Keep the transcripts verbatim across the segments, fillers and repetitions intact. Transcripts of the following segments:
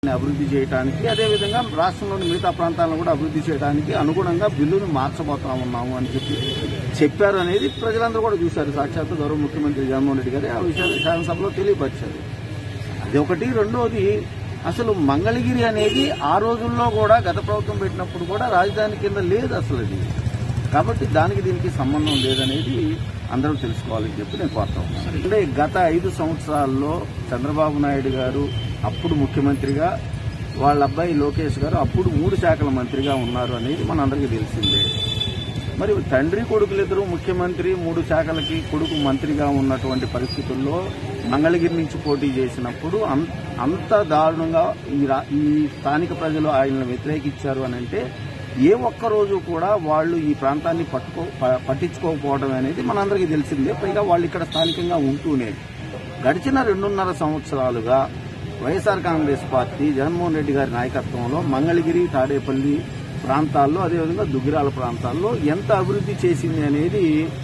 అభివృద్ధి చేయడానికి, అదేవిధంగా రాష్ట్రంలోని మిగతా ప్రాంతాలను కూడా అభివృద్ధి చేయడానికి అనుగుణంగా బిల్లును మార్చబోతా ఉన్నాము అని చెప్పి చెప్పారు అనేది ప్రజలందరూ కూడా చూశారు. సాక్షాత్తు గౌరవ ముఖ్యమంత్రి జగన్మోహన్ రెడ్డి గారు ఆ విషయాన్ని శాసనసభలో తెలియపరిచారు. అది ఒకటి. రెండోది, అసలు మంగళగిరి అనేది ఆ రోజుల్లో కూడా గత ప్రభుత్వం పెట్టినప్పుడు కూడా రాజధాని కింద లేదు అసలు అది. కాబట్టి దానికి దీనికి సంబంధం లేదనేది అందరూ తెలుసుకోవాలని చెప్పి నేను కోరుతా ఉన్నాను. అంటే గత ఐదు సంవత్సరాల్లో చంద్రబాబు నాయుడు గారు అప్పుడు ముఖ్యమంత్రిగా, వాళ్ళ అబ్బాయి లోకేష్ గారు అప్పుడు మూడు శాఖల మంత్రిగా ఉన్నారు అనేది మనందరికీ తెలిసిందే. మరి తండ్రి కొడుకులిద్దరూ ముఖ్యమంత్రి, మూడు శాఖలకి కొడుకు మంత్రిగా ఉన్నటువంటి పరిస్థితుల్లో మంగళగిరి నుంచి పోటీ చేసినప్పుడు అంత దారుణంగా ఈ స్థానిక ప్రజలు ఆయనను వ్యతిరేకించారు అని అంటే ఏ ఒక్క రోజు కూడా వాళ్ళు ఈ ప్రాంతాన్ని పట్టుకో పట్టించుకోకపోవడం అనేది మనందరికీ తెలిసిందే. పైగా వాళ్ళు ఇక్కడ స్థానికంగా ఉంటూనే గడిచిన రెండున్నర సంవత్సరాలుగా వైఎస్ఆర్ కాంగ్రెస్ పార్టీ జగన్మోహన్ రెడ్డి గారి నాయకత్వంలో మంగళగిరి, తాడేపల్లి ప్రాంతాల్లో, అదేవిధంగా దుగ్గిరాల ప్రాంతాల్లో ఎంత అభివృద్ధి చేసింది అనేది,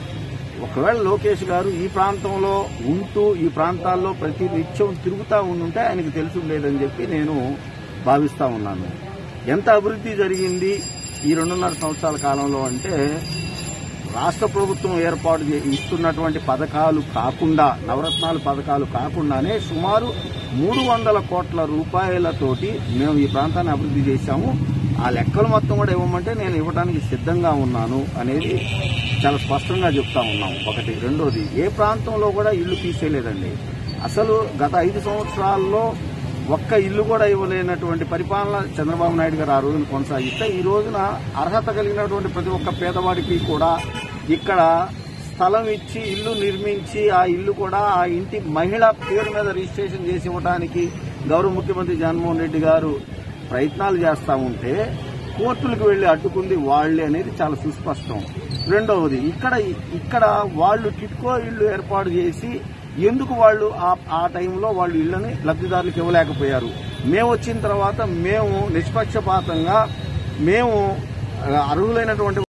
ఒకవేళ లోకేష్ గారు ఈ ప్రాంతంలో ఉంటూ ఈ ప్రాంతాల్లో ప్రతి నిత్యం తిరుగుతూ ఉండుంటే ఆయనకు తెలిసి ఉండేదని చెప్పి నేను భావిస్తా ఉన్నాను. ఎంత అభివృద్ధి జరిగింది ఈ రెండున్నర సంవత్సరాల కాలంలో అంటే, రాష్ట్ర ప్రభుత్వం ఏర్పాటు ఇస్తున్నటువంటి పథకాలు కాకుండా, నవరత్నాలు పథకాలు కాకుండానే సుమారు మూడు వందల కోట్ల రూపాయలతోటి మేము ఈ ప్రాంతాన్ని అభివృద్ధి చేశాము. ఆ లెక్కలు మొత్తం కూడా ఇవ్వమంటే నేను ఇవ్వడానికి సిద్ధంగా ఉన్నాను అనేది చాలా స్పష్టంగా చెప్తా ఉన్నాం. ఒకటి. రెండోది, ఏ ప్రాంతంలో కూడా ఇల్లు తీసేయలేదండి. అసలు గత ఐదు సంవత్సరాల్లో ఒక్క ఇల్లు కూడా ఇవ్వలేనటువంటి పరిపాలన చంద్రబాబు నాయుడు గారు ఆ రోజున కొనసాగిస్తే, ఈ రోజున అర్హత కలిగినటువంటి ప్రతి ఒక్క పేదవాడికి కూడా ఇక్కడ స్థలం ఇచ్చి ఇల్లు నిర్మించి ఆ ఇల్లు కూడా ఆ ఇంటి మహిళ పేరు మీద రిజిస్ట్రేషన్ చేసి ఇవ్వడానికి గౌరవ ముఖ్యమంత్రి జగన్మోహన్ రెడ్డి గారు ప్రయత్నాలు చేస్తా ఉంటే కోర్టులకు వెళ్లి అడ్డుకుంది వాళ్లే అనేది చాలా సుస్పష్టం. రెండవది, ఇక్కడ ఇక్కడ వాళ్ళు టిట్కో ఇళ్లు ఏర్పాటు చేసి ఎందుకు వాళ్ళు ఆ టైంలో వాళ్ళు ఇళ్లని లబ్ధిదారులకు ఇవ్వలేకపోయారు? మేము వచ్చిన తర్వాత మేము నిష్పక్షపాతంగా మేము అర్హులైనటువంటి